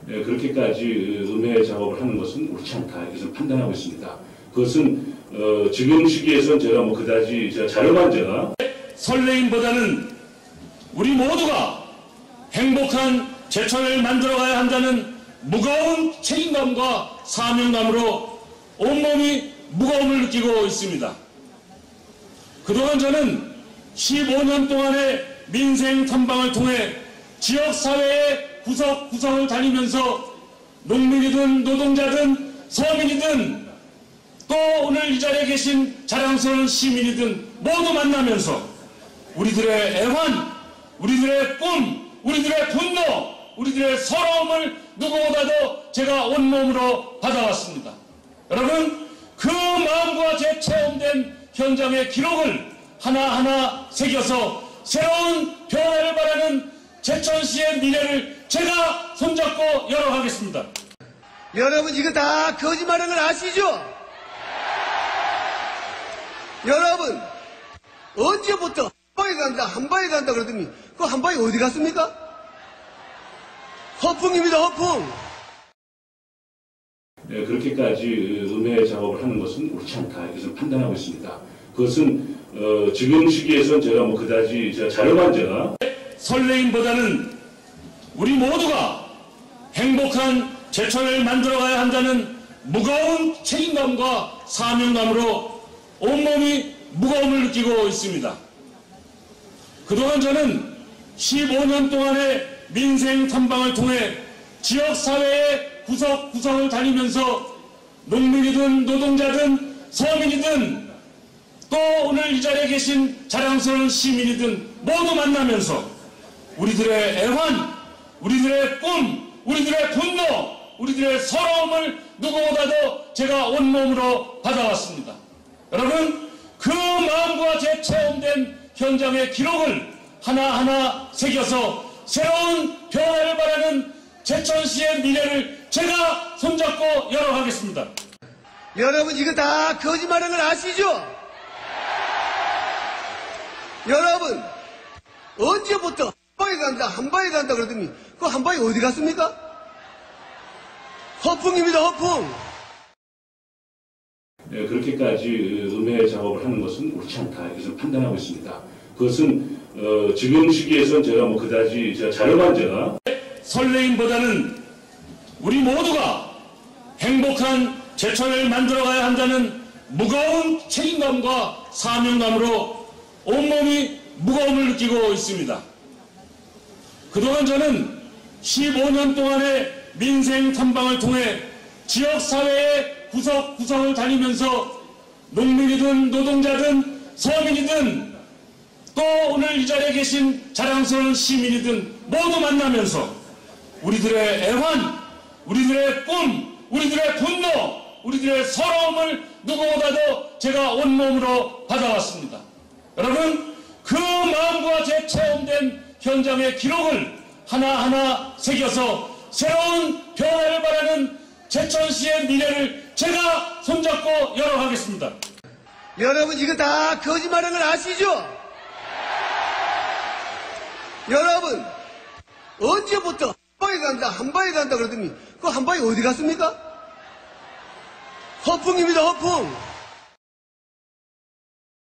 그렇게까지 음해 작업을 하는 것은 옳지 않다, 이것을 판단하고 있습니다. 그것은 지금 시기에선 제가 그다지 자료만 제가 설레임보다는 우리 모두가 행복한 제천을 만들어가야 한다는 무거운 책임감과 사명감으로 온몸이 무거움을 느끼고 있습니다. 그동안 저는 15년 동안의 민생 탐방을 통해 지역사회의 구석구석을 다니면서 농민이든 노동자든 서민이든 또 오늘 이 자리에 계신 자랑스러운 시민이든 모두 만나면서 우리들의 애환, 우리들의 꿈, 우리들의 분노, 우리들의 서러움을 누구보다도 제가 온몸으로 받아왔습니다. 여러분, 그 마음과 재체험된 현장의 기록을 하나하나 새겨서 새로운 변화를 바라는 제천시의 미래를 제가 손잡고 열어가겠습니다. 여러분, 이거 다 거짓말하는 걸 아시죠? 여러분, 언제부터 한 방에 간다 그러더니 그 한 방에 어디 갔습니까? 허풍입니다, 허풍. 그렇게까지 음해 작업을 하는 것은 옳지 않다, 이것을 판단하고 있습니다. 그것은 지금 시기에선 제가 그다지 자료만 제가 설레임보다는 우리 모두가 행복한 제천을 만들어가야 한다는 무거운 책임감과 사명감으로 온몸이 무거움을 느끼고 있습니다. 그동안 저는 15년 동안의 민생 탐방을 통해 지역사회의 구석구석을 다니면서 농민이든 노동자든 서민이든 또 오늘 이 자리에 계신 자랑스러운 시민이든 모두 만나면서 우리들의 애환, 우리들의 꿈, 우리들의 분노, 우리들의 서러움을 누구보다도 제가 온몸으로 받아왔습니다. 여러분, 그 마음과 재체험된 현장의 기록을 하나하나 새겨서 새로운 변화를 바라는 제천시의 미래를 제가 손잡고 열어가겠습니다. 여러분, 이거 다 거짓말하는 걸 아시죠? 여러분, 언제부터 한 방에 간다 그러더니 그 한 방에 어디 갔습니까? 허풍입니다, 허풍. 그렇게까지 음해 작업을 하는 것은 옳지 않다, 이것을 판단하고 있습니다. 그것은 지금 시기에선 제가 그다지 자료만 제가 설레임보다는 우리 모두가 행복한 제천을 만들어가야 한다는 무거운 책임감과 사명감으로 온몸이 무거움을 느끼고 있습니다. 그동안 저는 15년 동안의 민생 탐방을 통해 지역사회의 구석구석을 다니면서 농민이든 노동자든 서민이든 또 오늘 이 자리에 계신 자랑스러운 시민이든 모두 만나면서 우리들의 애환, 우리들의 꿈, 우리들의 분노, 우리들의 서러움을 누구보다도 제가 온몸으로 받아왔습니다. 여러분, 그 마음과 재체험된 현장의 기록을 하나하나 새겨서 새로운 변화를 바라는 제천시의 미래를 제가 손잡고 열어가겠습니다. 여러분, 이거 다 거짓말하는 걸 아시죠? 여러분, 언제부터 한 방에 간다 그러더니 그 한 방에 어디 갔습니까? 허풍입니다, 허풍.